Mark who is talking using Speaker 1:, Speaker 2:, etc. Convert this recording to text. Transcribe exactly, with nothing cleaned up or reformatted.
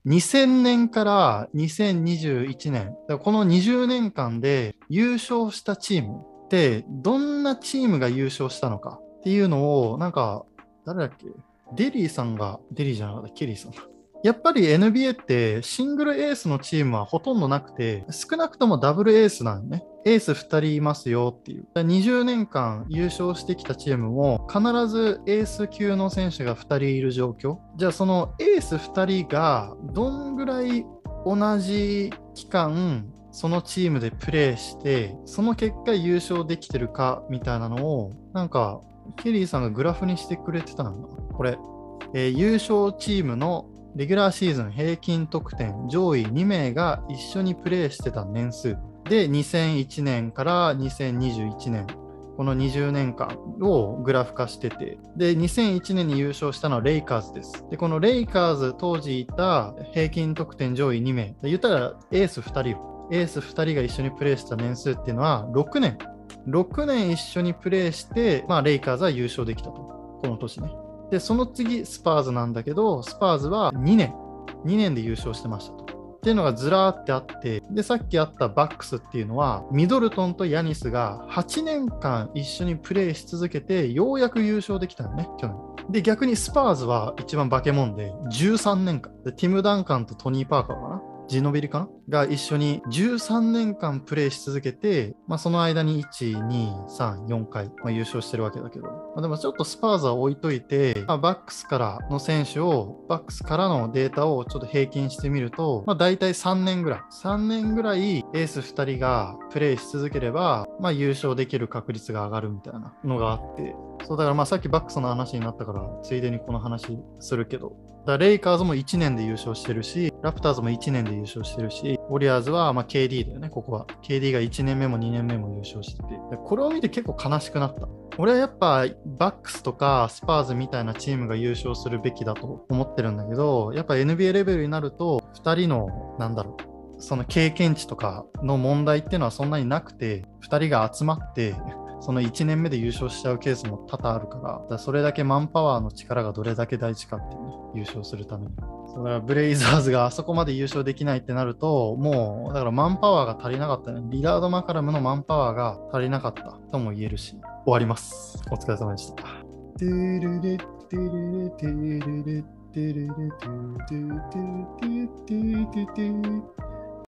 Speaker 1: にせんねんからにせんにじゅういちねん、だからこのにじゅうねんかんで優勝したチームってどんなチームが優勝したのかっていうのを、なんか、誰だっけ、デリーさんが、デリーじゃなかった、ケリーさん。やっぱり エヌビーエー ってシングルエースのチームはほとんどなくて、少なくともダブルエースなんよね。エースふたりいますよっていう。にじゅうねんかん優勝してきたチームも必ずエース級の選手がふたりいる状況。じゃあそのエースふたりがどんぐらい同じ期間そのチームでプレーして、その結果優勝できてるかみたいなのを、なんかケリーさんがグラフにしてくれてたんだ。これ、えー優勝チームのレギュラーシーズン平均得点上位にめいが一緒にプレーしてた年数で、にせんいちねんからにせんにじゅういちねん、このにじゅうねんかんをグラフ化してて、で、にせんいちねんに優勝したのはレイカーズです。で、このレイカーズ当時いた平均得点上位にめい、言ったらエースふたりよ。エースふたりが一緒にプレーした年数っていうのはろくねん。ろくねん一緒にプレーして、まあ、レイカーズは優勝できたと。この年ね。で、その次、スパーズなんだけど、スパーズはにねん、にねんで優勝してましたと。っていうのがずらーってあって、で、さっきあったバックスっていうのは、ミドルトンとヤニスがはちねんかん一緒にプレーし続けて、ようやく優勝できたのね、去年。で、逆にスパーズは一番化け物で、じゅうさんねんかん。で、ティム・ダンカンとトニー・パーカーかな、ジノビリかなが一緒にじゅうさんねんかんプレーし続けて、まあ、その間にいち、に、さん、よんかい、まあ、優勝してるわけだけど、まあ、でもちょっとスパーズは置いといて、まあ、バックスからの選手を、バックスからのデータをちょっと平均してみると、まあ、大体さんねんぐらい、さんねんぐらいエースふたりがプレーし続ければ、まあ、優勝できる確率が上がるみたいなのがあって、そうだからまあさっきバックスの話になったから、ついでにこの話するけど、だレイカーズもいちねんで優勝してるし、ラプターズもいちねんで優勝してるし、ウォリアーズはまあ ケーディー だよね、ここは。ケーディー がいちねんめもにねんめも優勝してて。でこれを見て結構悲しくなった。俺はやっぱバックスとかスパーズみたいなチームが優勝するべきだと思ってるんだけど、やっぱ エヌビーエー レベルになると、ふたりの、なんだろう、その経験値とかの問題っていうのはそんなになくて、ふたりが集まって、そのいちねんめで優勝しちゃうケースも多々あるから、だからそれだけマンパワーの力がどれだけ大事かっていうね、優勝するために。そうだからブレイザーズがあそこまで優勝できないってなると、もうだからマンパワーが足りなかったね。リラード・マカラムのマンパワーが足りなかったとも言えるし、終わります。お疲れ様でした。トゥルルトゥルルトゥルルトゥルルトゥトゥトゥトゥトゥトゥ